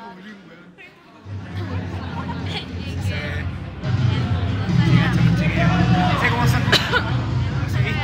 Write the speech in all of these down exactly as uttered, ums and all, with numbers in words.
bullying, weón. Sé cómo son. ¿Sí?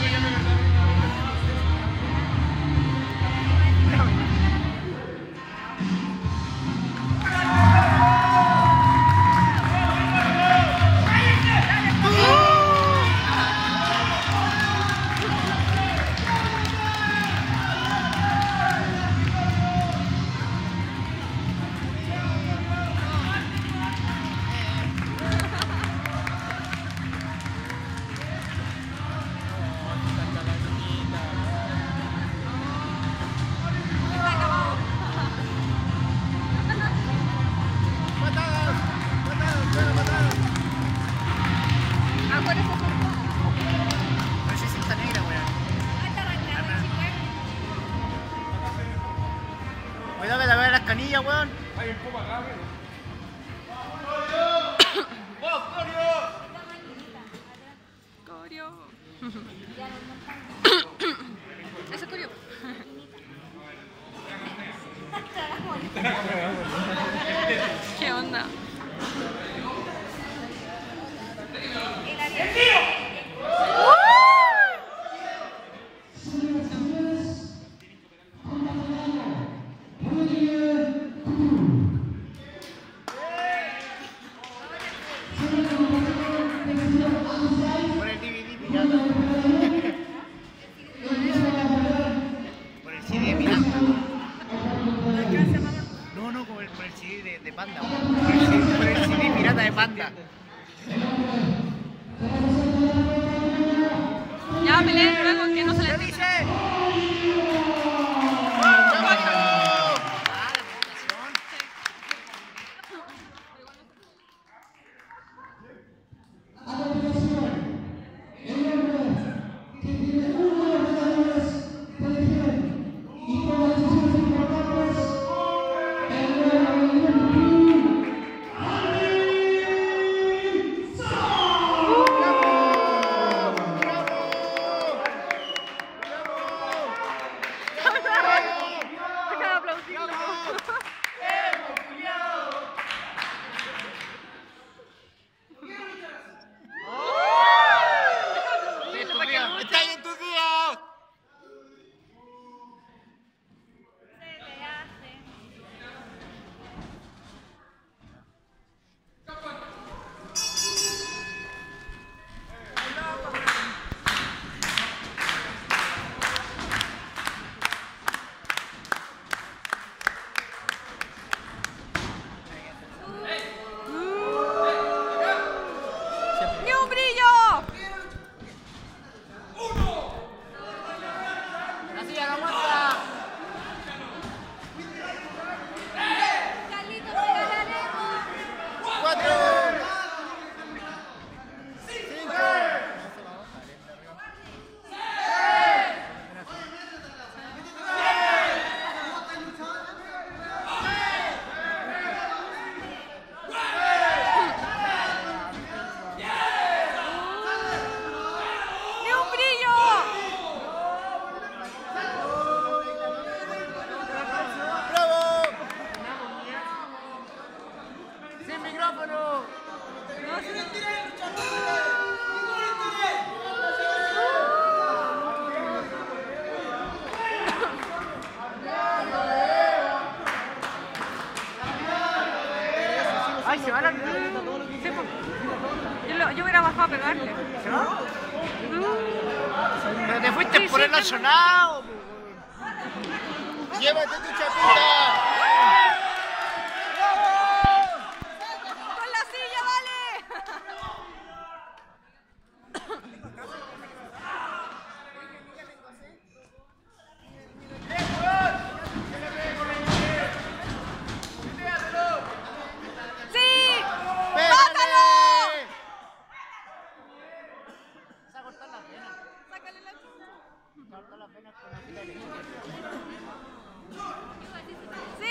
Cuidado que te vean las canillas, weón. Hay un poco acá, weón. ¡Vos, Corio! Corio. Ese es Corio. ¿Qué onda? Por el D V D pirata. Por el C D pirata. No, no, por el, por el C D de, de Panda. Por el, C D, por el C D pirata de Panda. Ya, peleen luego que no se les dice. Ay, se va la... Sí, yo, lo, yo hubiera bajado a pegarle. ¿Se va? Uh. Pero te fuiste Sí, por sí, el nacional. Llévate tu chapita. ¡Con la silla, vale! ¡Sí! ¡Bátalo! Vas a cortar las venas. Sácale la chucha. Cortar las venas con la pila de leche. ¡Sí!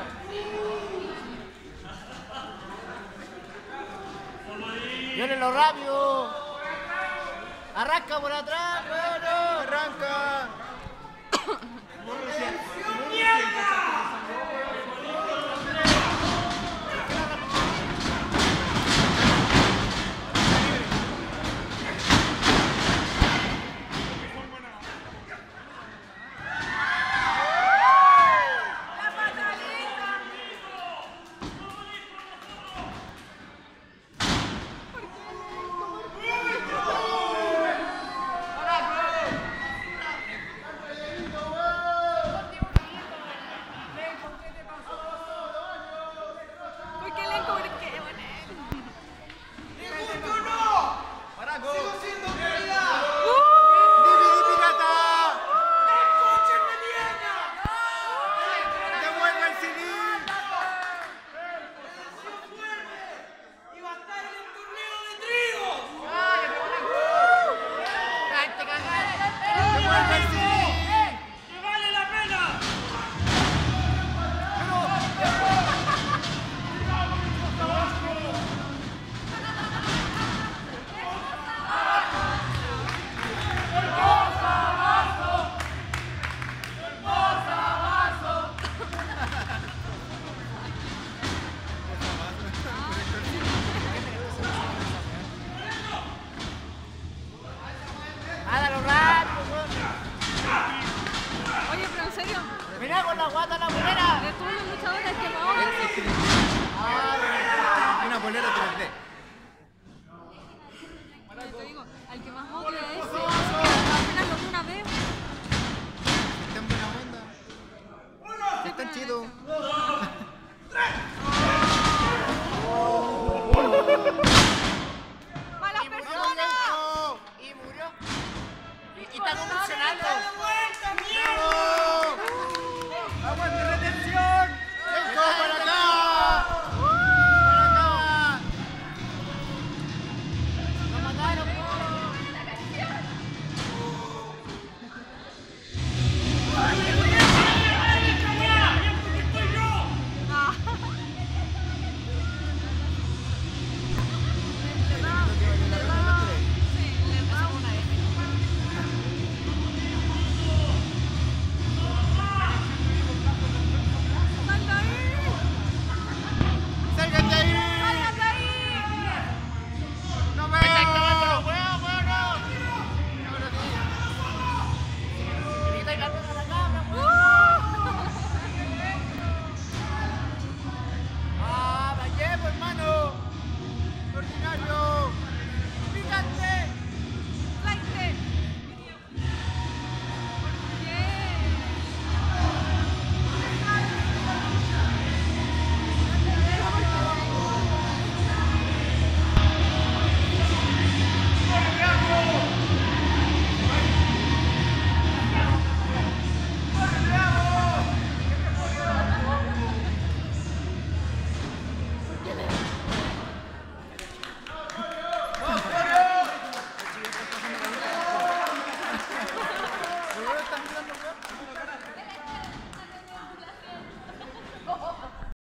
Violelo rápido. Arranca por atrás, bueno, arranca. Mirá con la guata la bolera. Le tuve un luchador al que no. Ah, una bolera tres D. Te digo, al que más odio es ese. Apenas lo vi una vez. Están buena onda. Están chidos. ¡Malas personas! Y murió. Y está convulsionando. ¡Aguante retención! ¡Lenco para acá! ¡Para acá! ¡Lo mataron! Oh,